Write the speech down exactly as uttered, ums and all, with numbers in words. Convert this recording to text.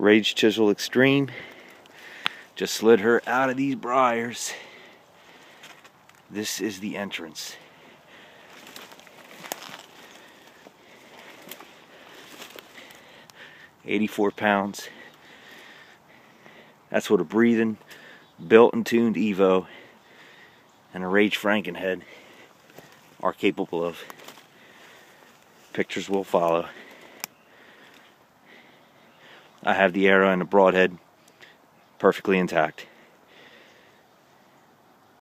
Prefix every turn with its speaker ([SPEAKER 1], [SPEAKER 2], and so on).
[SPEAKER 1] Rage Chisel Xtreme. Just slid her out of these briars. This is the entrance. eighty-four pounds. That's what a breathing, built and tuned Evo and a Rage Frankenhead are capable of. Pictures will follow. I have the arrow and the broadhead perfectly intact.